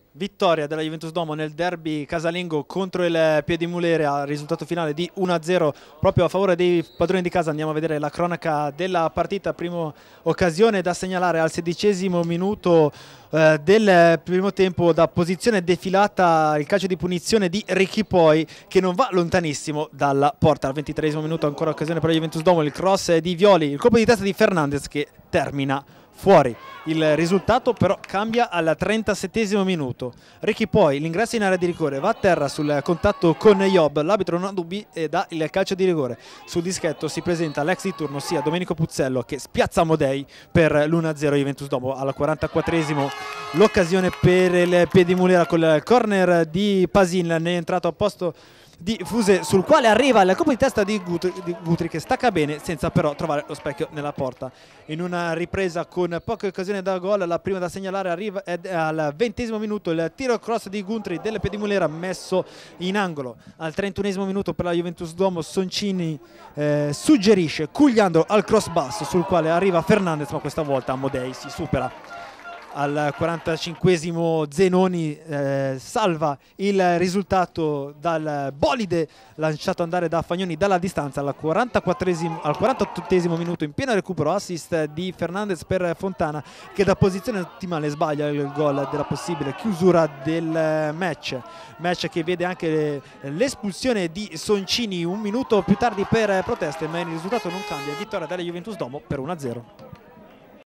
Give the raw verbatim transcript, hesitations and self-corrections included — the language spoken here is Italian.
Vittoria della Juventus Duomo nel derby casalingo contro il Piedimulere al risultato finale di uno a zero proprio a favore dei padroni di casa. Andiamo a vedere la cronaca della partita. Prima occasione da segnalare al sedicesimo minuto eh, del primo tempo, da posizione defilata, il calcio di punizione di Ricky Poi che non va lontanissimo dalla porta. Al ventitreesimo minuto ancora occasione per la Juventus Duomo, il cross di Violi, il colpo di testa di Fernandez che termina fuori. Il risultato però cambia al trentasettesimo minuto. Ricky Poi, l'ingresso in area di rigore, va a terra sul contatto con Job, l'arbitro non ha dubbi e dà il calcio di rigore. Sul dischetto si presenta l'ex di turno, sia Domenico Puzzello, che spiazza Amodei per l'uno a zero Juventus Duomo. Al quarantaquattresimo l'occasione per il Piedimulera con il corner di Pasin, ne è entrato a posto di Fuse, sul quale arriva il colpo di testa di Gutri, di Gutri che stacca bene senza però trovare lo specchio nella porta. In una ripresa con poche occasioni da gol, la prima da segnalare arriva al ventesimo minuto, il tiro cross di Gutri delle Piedimulera messo in angolo. Al trentunesimo minuto per la Juventus Duomo Soncini eh, suggerisce Cugliandro al cross basso sul quale arriva Fernandez, ma questa volta Amodei si supera. Al quarantacinquesimo Zenoni eh, salva il risultato dal bolide lanciato andare da Fagnoni dalla distanza. Al quarantaquattresimo, al quarantottesimo minuto, in pieno recupero, assist di Fernandez per Fontana che da posizione ottimale sbaglia il gol della possibile chiusura del match. Match che vede anche l'espulsione di Soncini un minuto più tardi per proteste, ma il risultato non cambia. Vittoria della Juventus Duomo per uno a zero.